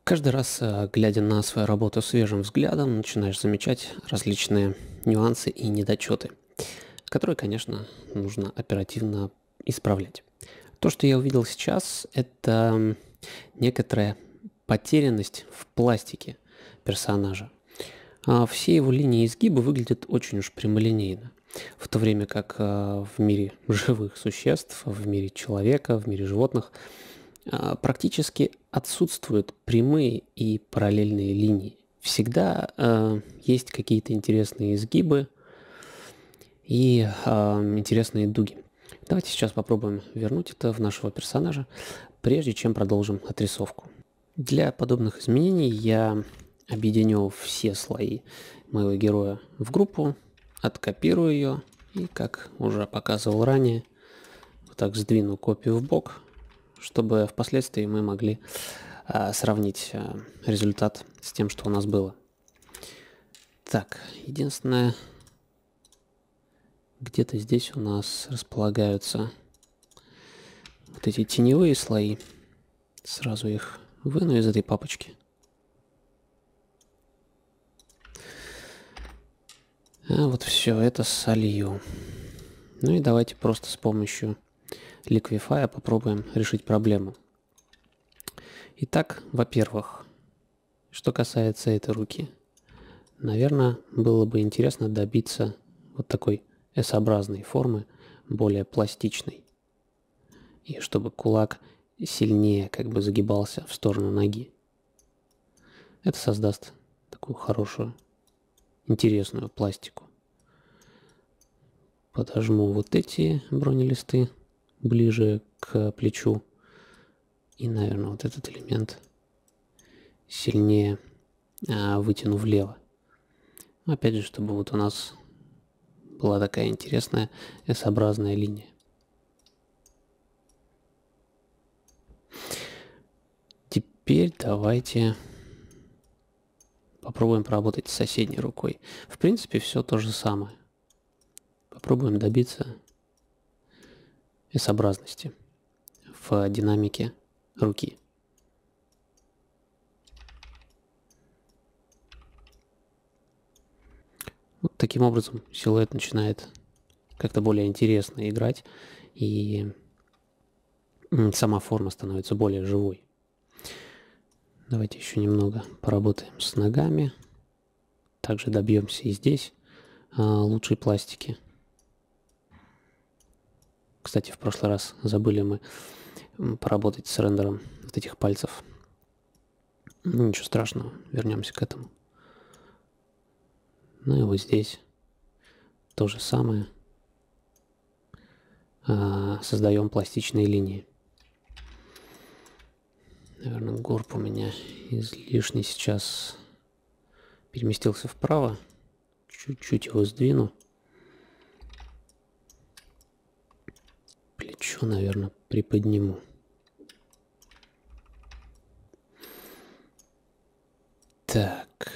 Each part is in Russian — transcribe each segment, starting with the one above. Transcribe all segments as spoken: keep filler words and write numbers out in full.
Каждый раз, э, глядя на свою работу свежим взглядом, начинаешь замечать различные нюансы и недочеты, которые, конечно, нужно оперативно исправлять. То, что я увидел сейчас, это м, некоторая потерянность в пластике персонажа. А, Все его линии и изгибы выглядят очень уж прямолинейно, в то время как а, в мире живых существ, в мире человека, в мире животных а, практически отсутствуют прямые и параллельные линии. Всегда э, есть какие-то интересные изгибы и э, интересные дуги. Давайте сейчас попробуем вернуть это в нашего персонажа, прежде чем продолжим отрисовку. Для подобных изменений я объединю все слои моего героя в группу, откопирую ее и, как уже показывал ранее, вот так сдвину копию в бок, чтобы впоследствии мы могли а, сравнить а, результат с тем, что у нас было. Так, единственное, где-то здесь у нас располагаются вот эти теневые слои. Сразу их выну из этой папочки. А вот все это солью. Ну и давайте просто с помощью Liquify попробуем решить проблему. Итак, во-первых, что касается этой руки, наверное, было бы интересно добиться вот такой S-образной формы, более пластичной. И чтобы кулак сильнее как бы загибался в сторону ноги. Это создаст такую хорошую, интересную пластику. Подожму вот эти бронелисты ближе к плечу. И, наверное, вот этот элемент сильнее а, вытяну влево. Опять же, чтобы вот у нас была такая интересная S-образная линия. Теперь давайте попробуем поработать с соседней рукой. В принципе, все то же самое. Попробуем добиться S-образности в динамике руки. Вот таким образом силуэт начинает как-то более интересно играть, и сама форма становится более живой. Давайте еще немного поработаем с ногами. Также добьемся и здесь а, лучшей пластики. Кстати, в прошлый раз забыли мы поработать с рендером вот этих пальцев. Ничего страшного, вернемся к этому. Ну и вот здесь то же самое. А, создаем пластичные линии. Наверное, горб у меня излишний сейчас переместился вправо. Чуть-чуть его сдвину. Плечо, наверное, приподниму. Так.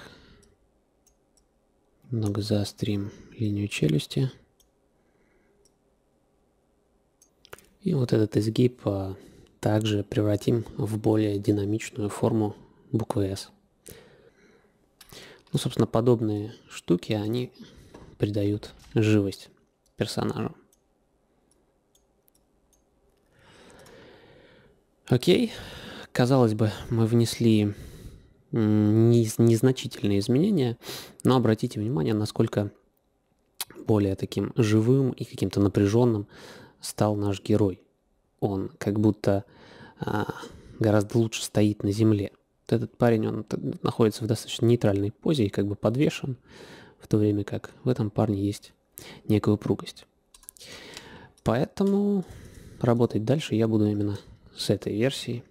Немного заострим линию челюсти. И вот этот изгиб а, также превратим в более динамичную форму буквы S. Ну, собственно, подобные штуки, они придают живость персонажу. Окей. Казалось бы, мы внесли незначительные изменения, но обратите внимание, насколько более таким живым и каким-то напряженным стал наш герой. Он как будто а, гораздо лучше стоит на земле. Вот этот парень, он находится в достаточно нейтральной позе и как бы подвешен, в то время как в этом парне есть некая упругость. Поэтому работать дальше я буду именно с этой версией.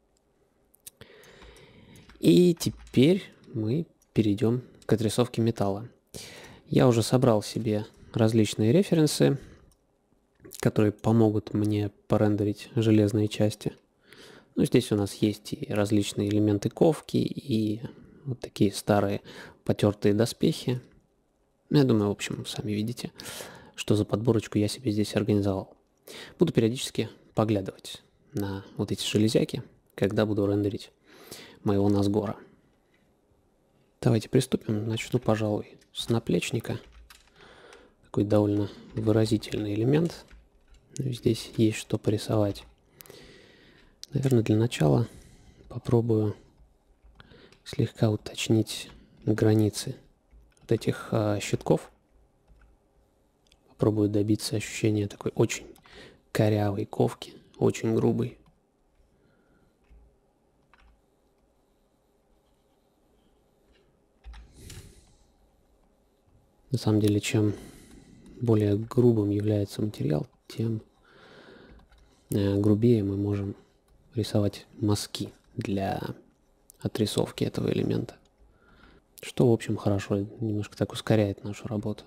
И теперь мы перейдем к отрисовке металла. Я уже собрал себе различные референсы, которые помогут мне порендерить железные части. Ну, здесь у нас есть и различные элементы ковки, и вот такие старые потертые доспехи. Я думаю, в общем, сами видите, что за подборочку я себе здесь организовал. Буду периодически поглядывать на вот эти железяки, когда буду рендерить моего Назгора. Давайте приступим. Начну, пожалуй, с наплечника. Такой довольно выразительный элемент. Здесь есть что порисовать. Наверное, для начала попробую слегка уточнить границы вот этих а, щитков. Попробую добиться ощущения такой очень корявой ковки, очень грубой. На самом деле, чем более грубым является материал, тем э, грубее мы можем рисовать мазки для отрисовки этого элемента. Что, в общем, хорошо, немножко так ускоряет нашу работу.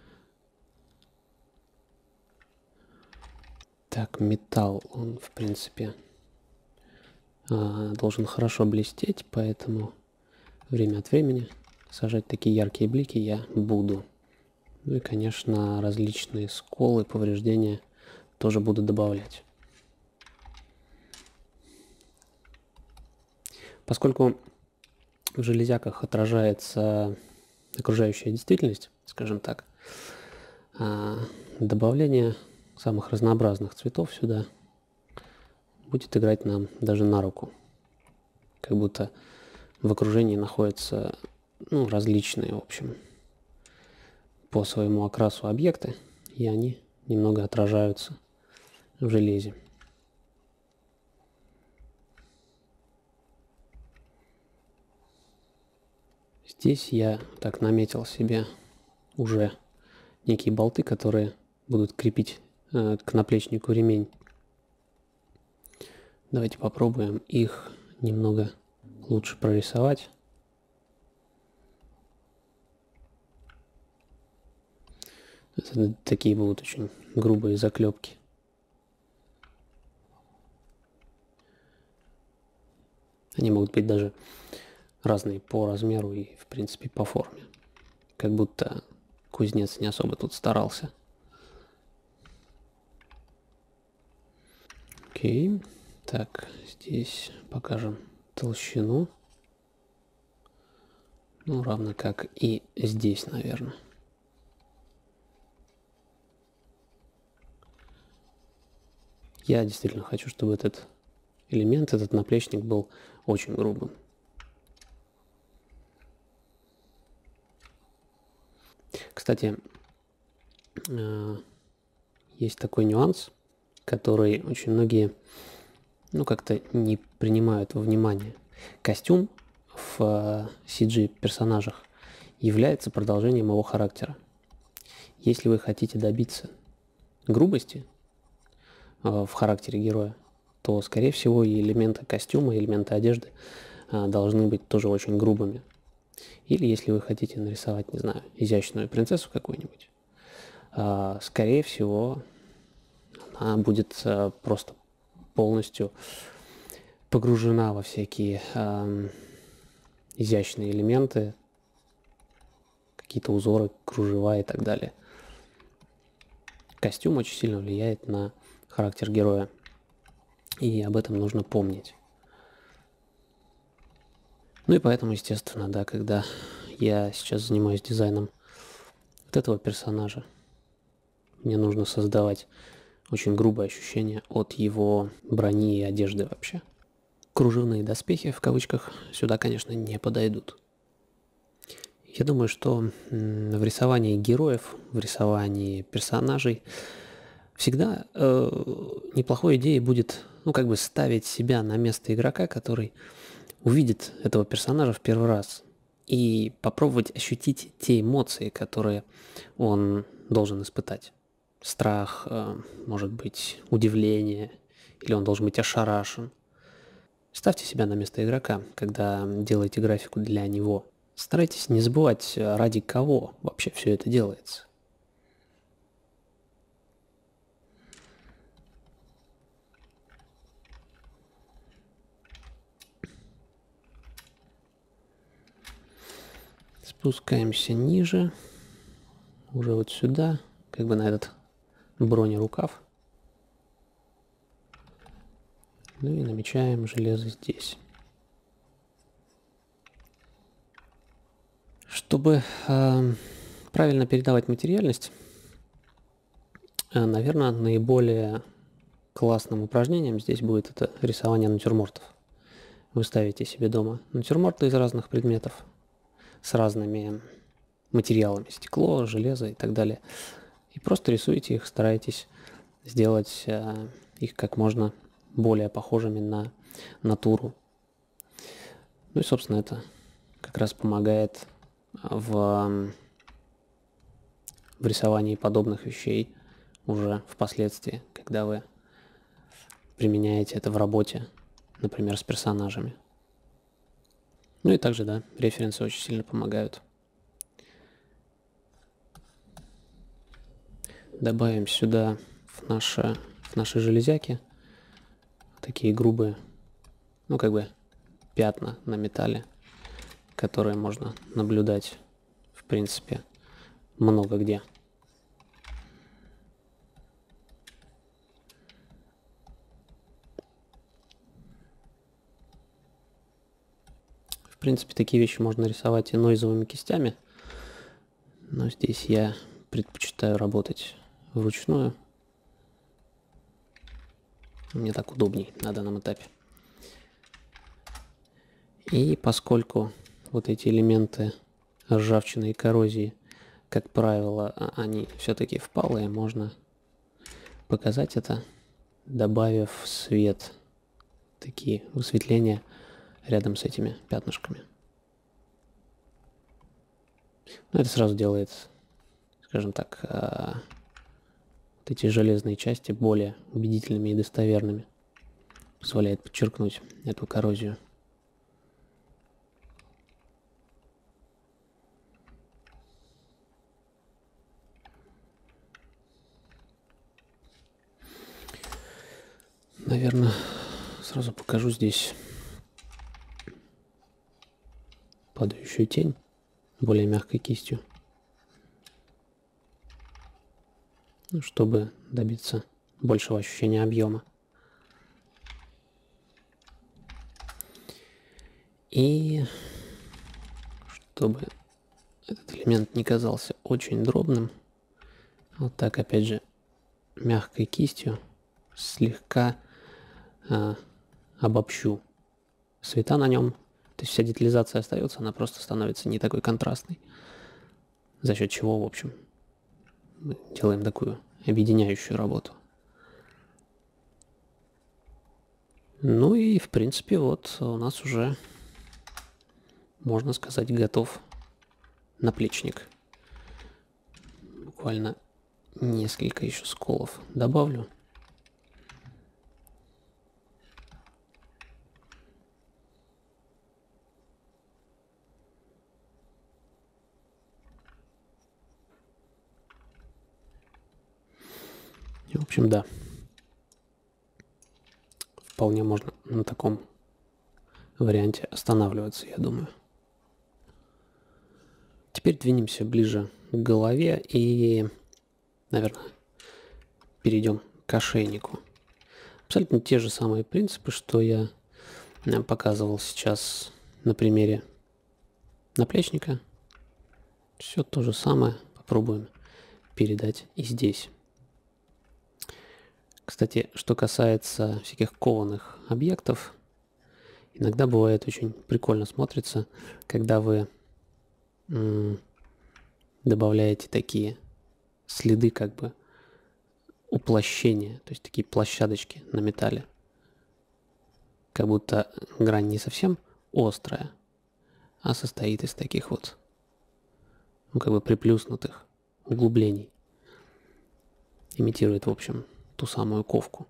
Так, металл, он, в принципе, э, должен хорошо блестеть, поэтому время от времени сажать такие яркие блики я буду. Ну и, конечно, различные сколы, повреждения тоже буду добавлять. Поскольку в железяках отражается окружающая действительность, скажем так, добавление самых разнообразных цветов сюда будет играть нам даже на руку. Как будто в окружении находятся, ну, различные, в общем, по своему окрасу объекты, и они немного отражаются в железе. Здесь я так наметил себе уже некие болты, которые будут крепить э, к наплечнику ремень. Давайте попробуем их немного лучше прорисовать. Это такие будут очень грубые заклепки. Они могут быть даже разные по размеру и, в принципе, по форме. Как будто кузнец не особо тут старался. Окей. Так, здесь покажем толщину. Ну, равно как и здесь, наверное. Я действительно хочу, чтобы этот элемент, этот наплечник был очень грубым. Кстати, есть такой нюанс, который очень многие, ну, как-то не принимают во внимание. Костюм в си джи персонажах является продолжением его характера. Если вы хотите добиться грубости в характере героя, то, скорее всего, и элементы костюма, и элементы одежды должны быть тоже очень грубыми. Или если вы хотите нарисовать, не знаю, изящную принцессу какую-нибудь, скорее всего, она будет просто полностью погружена во всякие изящные элементы, какие-то узоры, кружева и так далее. Костюм очень сильно влияет на характер героя, и об этом нужно помнить. Ну и поэтому, естественно, да, когда я сейчас занимаюсь дизайном вот этого персонажа, мне нужно создавать очень грубое ощущение от его брони и одежды вообще. Кружевные доспехи, в кавычках, сюда, конечно, не подойдут. Я думаю, что в рисовании героев, в рисовании персонажей всегда э, неплохой идеей будет, ну, как бы ставить себя на место игрока, который увидит этого персонажа в первый раз, и попробовать ощутить те эмоции, которые он должен испытать. Страх, э, может быть, удивление, или он должен быть ошарашен. Ставьте себя на место игрока, когда делаете графику для него. Старайтесь не забывать, ради кого вообще все это делается. Спускаемся ниже, уже вот сюда, как бы на этот бронерукав. Ну и намечаем железо здесь. Чтобы э, правильно передавать материальность, э, наверное, наиболее классным упражнением здесь будет это рисование натюрмортов. Вы ставите себе дома натюрморты из разных предметов с разными материалами, стекло, железо и так далее. И просто рисуете их, стараетесь сделать э, их как можно более похожими на натуру. Ну и, собственно, это как раз помогает в, в рисовании подобных вещей уже впоследствии, когда вы применяете это в работе, например, с персонажами. Ну и также, да, референсы очень сильно помогают. Добавим сюда в наши, в наши железяки такие грубые, ну как бы пятна на металле, которые можно наблюдать, в принципе, много где. В принципе, такие вещи можно рисовать и нойзовыми кистями, но здесь я предпочитаю работать вручную. Мне так удобней на данном этапе. И поскольку вот эти элементы ржавчины и коррозии, как правило, они все-таки впалые, можно показать это, добавив свет, такие высветления рядом с этими пятнышками. Но это сразу делает, скажем так, вот эти железные части более убедительными и достоверными. Позволяет подчеркнуть эту коррозию. Наверное, сразу покажу здесь падающую тень более мягкой кистью, чтобы добиться большего ощущения объема. И чтобы этот элемент не казался очень дробным, вот так опять же мягкой кистью слегка э, обобщу цвета на нем. То есть вся детализация остается, она просто становится не такой контрастной. За счет чего, в общем, мы делаем такую объединяющую работу. Ну и, в принципе, вот у нас уже, можно сказать, готов наплечник. Буквально несколько еще сколов добавлю. И, в общем, да. Вполне можно на таком варианте останавливаться, я думаю. Теперь двинемся ближе к голове и, наверное, перейдем к ошейнику. Абсолютно те же самые принципы, что я показывал сейчас на примере наплечника. Все то же самое попробуем передать и здесь. Кстати, что касается всяких кованых объектов, иногда бывает очень прикольно смотрится, когда вы добавляете такие следы как бы уплощения, то есть такие площадочки на металле. Как будто грань не совсем острая, а состоит из таких вот, ну, как бы приплюснутых углублений. Имитирует, в общем, ту самую ковку.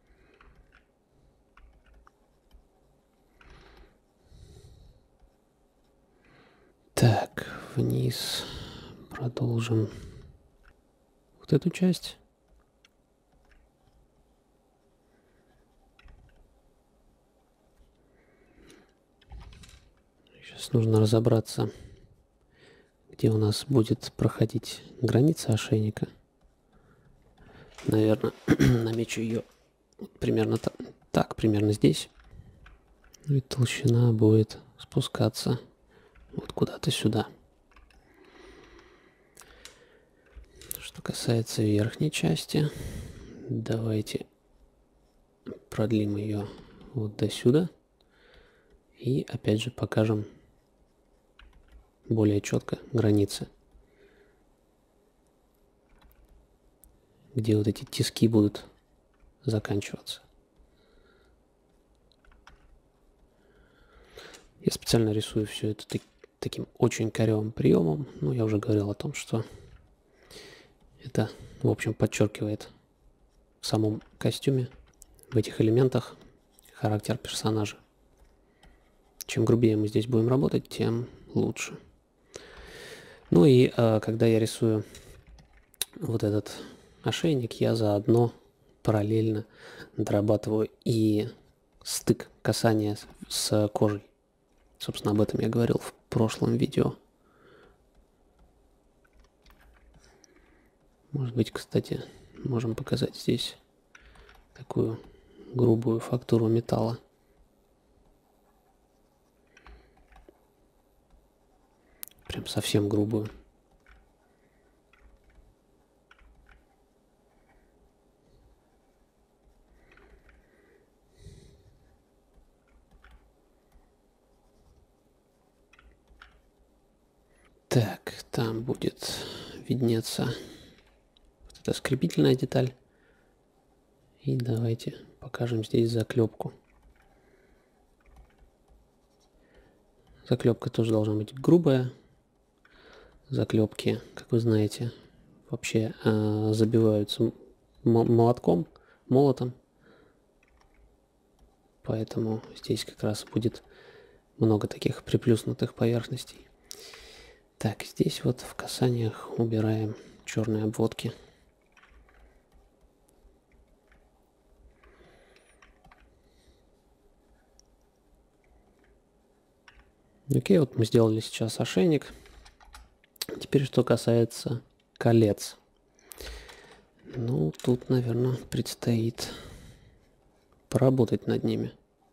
Так, вниз продолжим вот эту часть. Сейчас нужно разобраться, где у нас будет проходить граница ошейника. Наверное, намечу ее примерно так, так, примерно здесь. Ну и толщина будет спускаться вот куда-то сюда. Что касается верхней части, давайте продлим ее вот до сюда. И опять же покажем более четко границы, где вот эти тиски будут заканчиваться. Я специально рисую все это так, таким очень корявым приемом. Ну, я уже говорил о том, что это, в общем, подчеркивает в самом костюме, в этих элементах, характер персонажа. Чем грубее мы здесь будем работать, тем лучше. Ну и э, когда я рисую вот этот ошейник, я заодно параллельно дорабатываю и стык касания с кожей. Собственно, об этом я говорил в прошлом видео. Может быть, кстати, можем показать здесь такую грубую фактуру металла. Прям совсем грубую. Так, там будет виднеться вот эта скрепительная деталь. И давайте покажем здесь заклепку. Заклепка тоже должна быть грубая. Заклепки, как вы знаете, вообще э, забиваются молотком, молотом. Поэтому здесь как раз будет много таких приплюснутых поверхностей. Так, здесь вот в касаниях убираем черные обводки. Окей, вот мы сделали сейчас ошейник. Теперь, что касается колец. Ну, тут, наверное, предстоит поработать над ними.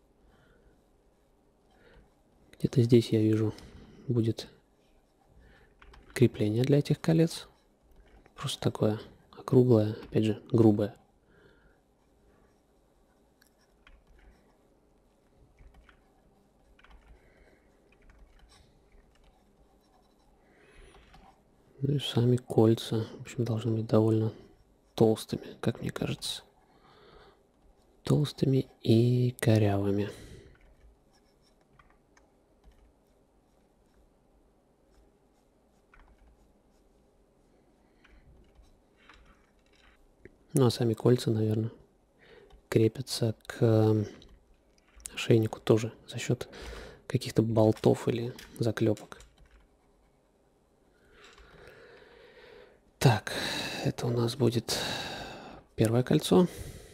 Где-то здесь я вижу будет крепление для этих колец. Просто такое округлое, опять же, грубое. Ну и сами кольца, в общем, должны быть довольно толстыми, как мне кажется. Толстыми и корявыми. Ну а сами кольца, наверное, крепятся к ошейнику тоже за счет каких-то болтов или заклепок. Так, это у нас будет первое кольцо.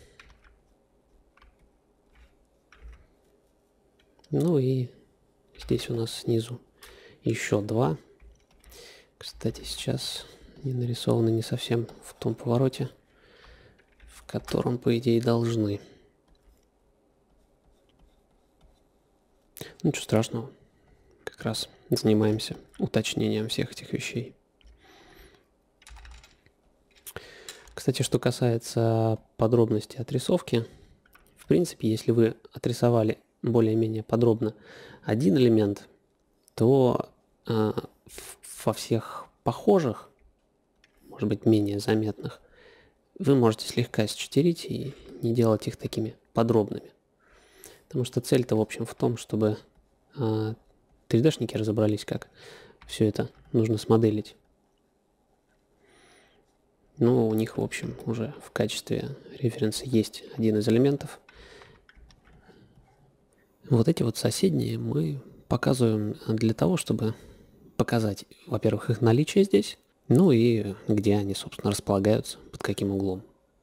Ну и здесь у нас снизу еще два. Кстати, сейчас они нарисованы не совсем в том повороте, в котором, по идее, должны. Ничего страшного. Как раз занимаемся уточнением всех этих вещей. Кстати, что касается подробностей отрисовки, в принципе, если вы отрисовали более-менее подробно один элемент, то э, во всех похожих, может быть, менее заметных, вы можете слегка счетверить и не делать их такими подробными. Потому что цель-то, в общем, в том, чтобы э, три дэ-шники разобрались, как все это нужно смоделить. Но у них, в общем, уже в качестве референса есть один из элементов. Вот эти вот соседние мы показываем для того, чтобы показать, во-первых, их наличие здесь, ну и где они, собственно, располагаются, под каким углом.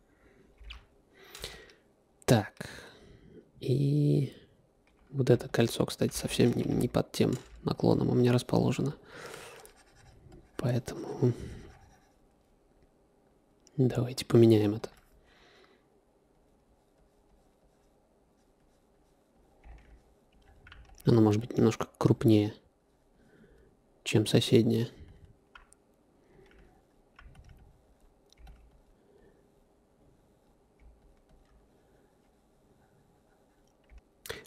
Так, и вот это кольцо, кстати, совсем не, не под тем наклоном у меня расположено. Поэтому давайте поменяем это. Оно может быть немножко крупнее, чем соседнее.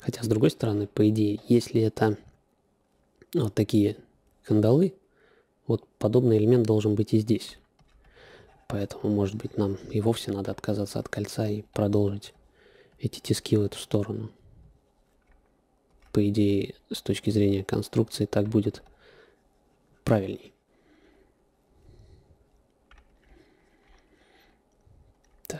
Хотя, с другой стороны, по идее, если это вот такие кандалы, вот подобный элемент должен быть и здесь. Поэтому, может быть, нам и вовсе надо отказаться от кольца и продолжить эти тиски в эту сторону. По идее, с точки зрения конструкции, так будет правильней. Так.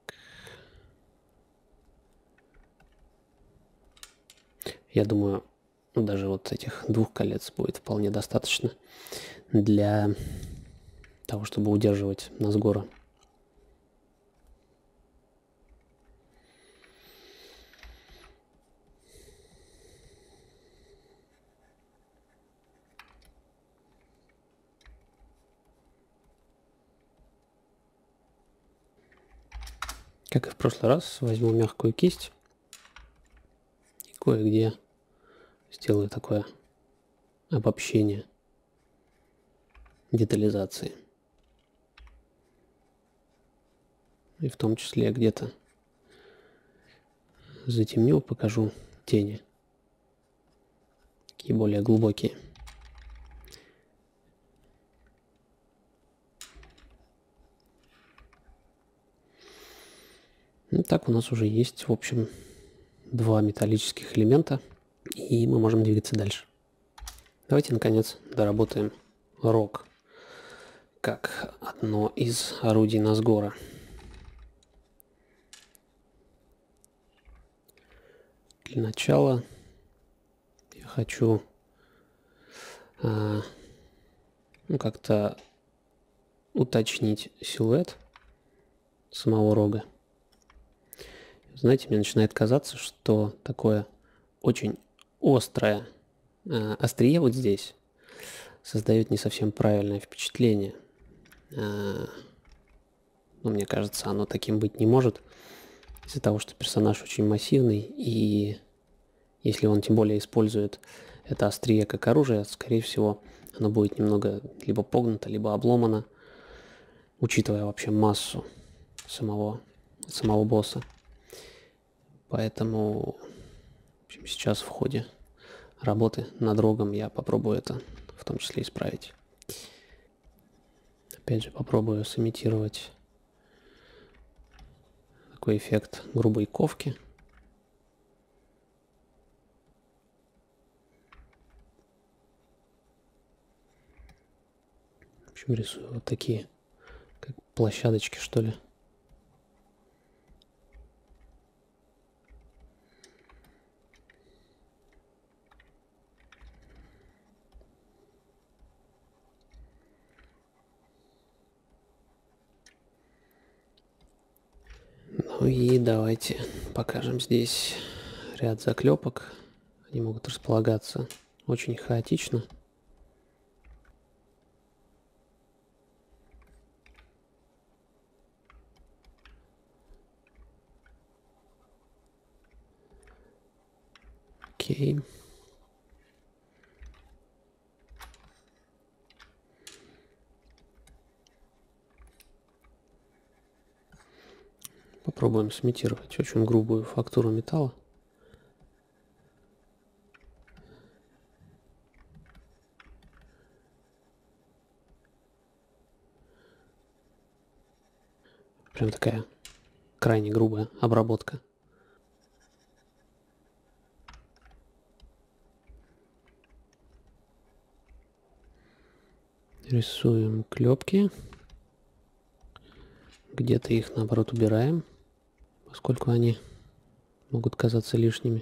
Я думаю, даже вот этих двух колец будет вполне достаточно для того, чтобы удерживать нас гора. Как и в прошлый раз, возьму мягкую кисть и кое-где сделаю такое обобщение детализации. И в том числе где-то затемню, покажу тени, такие более глубокие. Ну, так у нас уже есть, в общем, два металлических элемента, и мы можем двигаться дальше. Давайте, наконец, доработаем рог как одно из орудий Назгора. Для начала я хочу а, ну, как-то уточнить силуэт самого рога. Знаете, мне начинает казаться, что такое очень острое э, острие вот здесь создает не совсем правильное впечатление. Э, ну, мне кажется, оно таким быть не может, из-за того, что персонаж очень массивный, и если он тем более использует это острие как оружие, скорее всего, оно будет немного либо погнуто, либо обломано, учитывая вообще массу самого, самого босса. Поэтому в общем, сейчас в ходе работы над рогом я попробую это в том числе исправить. Опять же, попробую сымитировать такой эффект грубой ковки. В общем, рисую вот такие, как площадочки, что ли. Ну и давайте покажем здесь ряд заклепок. Они могут располагаться очень хаотично. Окей. Попробуем сымитировать очень грубую фактуру металла. Прям такая крайне грубая обработка. Рисуем клепки. Где-то их, наоборот, убираем, поскольку они могут казаться лишними.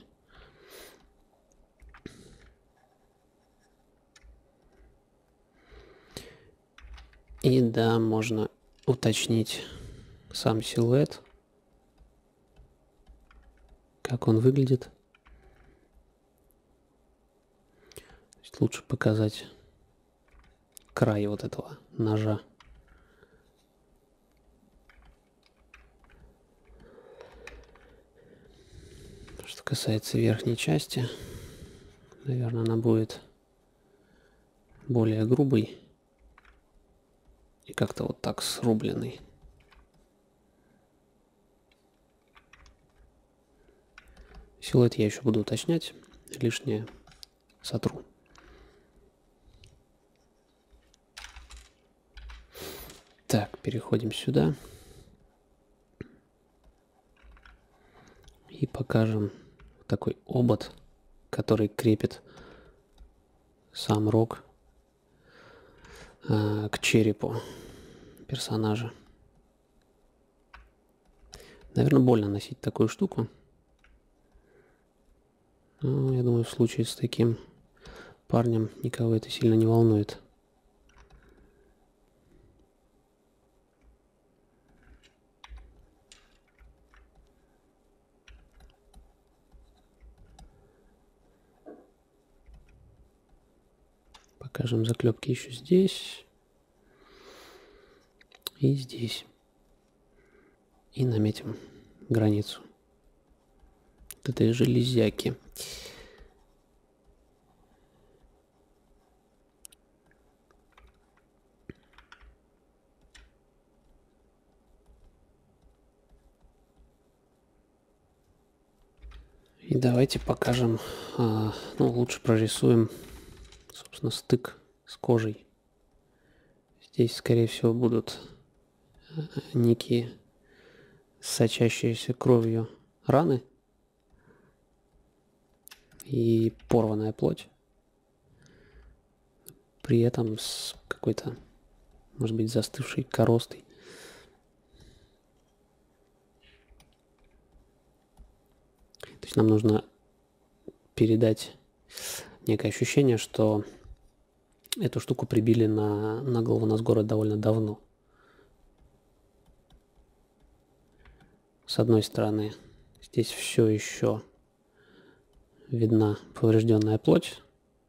И да, можно уточнить сам силуэт, как он выглядит. То есть лучше показать край вот этого ножа. Что касается верхней части, наверное, она будет более грубой и как-то вот так срубленной. Силуэт я еще буду уточнять, лишнее сотру. Так, переходим сюда. И покажем такой обод, который крепит сам рог э, к черепу персонажа. Наверное, больно носить такую штуку. Но я думаю, в случае с таким парнем никого это сильно не волнует. Покажем заклепки еще здесь и здесь. И наметим границу вот этой железяки. И давайте покажем, а, ну, лучше прорисуем, собственно, стык с кожей. Здесь, скорее всего, будут некие сочащиеся кровью раны и порванная плоть. При этом с какой-то, может быть, застывшей коростой. То есть нам нужно передать некое ощущение, что эту штуку прибили на, на голову Назгора довольно давно. С одной стороны, здесь все еще видна поврежденная плоть,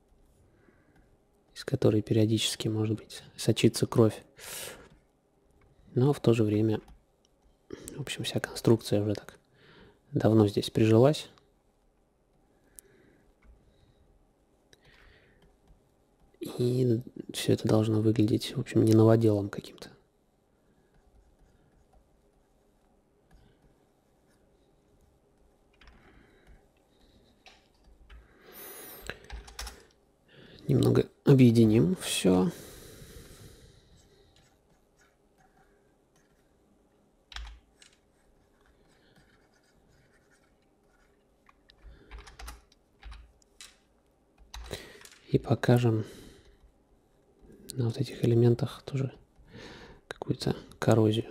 из которой периодически, может быть, сочится кровь. Но в то же время, в общем, вся конструкция уже так давно здесь прижилась. И все это должно выглядеть, в общем, не новоделом каким-то. Немного объединим все. И покажем на вот этих элементах тоже какую-то коррозию.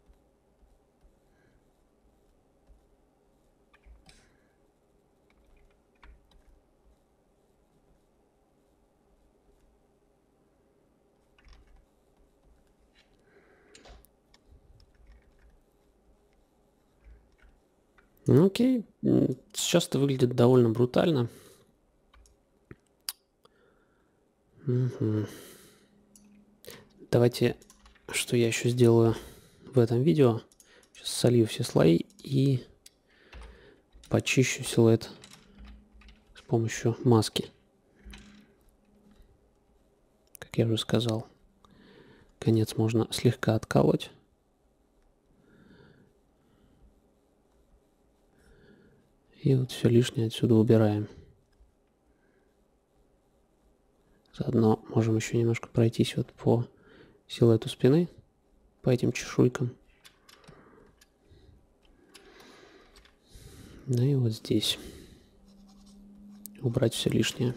Ну, окей, сейчас это выглядит довольно брутально. Угу. Давайте, что я еще сделаю в этом видео. Сейчас солью все слои и почищу силуэт с помощью маски. Как я уже сказал, конец можно слегка отколоть. И вот все лишнее отсюда убираем. Заодно можем еще немножко пройтись вот по силуэту спины, по этим чешуйкам. Ну и вот здесь убрать все лишнее.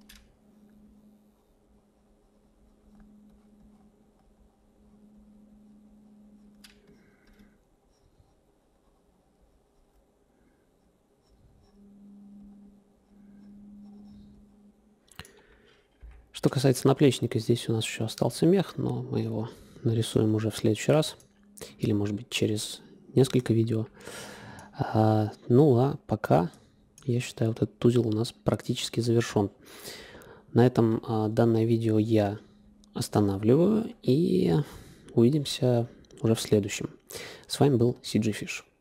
Что касается наплечника, здесь у нас еще остался мех, но мы его нарисуем уже в следующий раз. Или, может быть, через несколько видео. А, ну, а пока, я считаю, вот этот узел у нас практически завершен. На этом а, данное видео я останавливаю. И увидимся уже в следующем. С вами был си джи Fish.